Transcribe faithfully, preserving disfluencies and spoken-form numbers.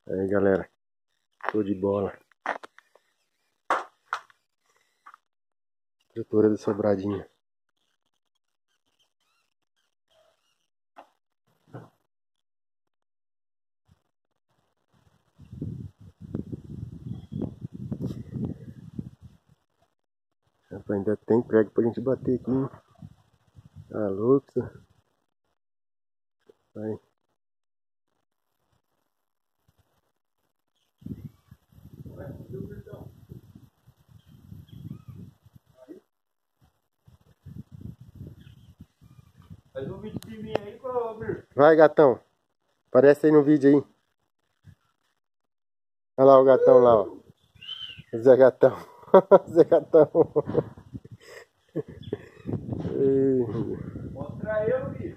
Aí galera, show de bola. Estrutura do Sobradinho. Rapaz, ainda tem prego pra gente bater aqui, hein? Tá louco? Vai. Faz um vídeo de mim aí, Cláudio. Vai, gatão. Aparece aí no vídeo aí. Olha lá o gatão lá, ó. Zé Gatão. Zé Gatão. Mostra eu, bicho.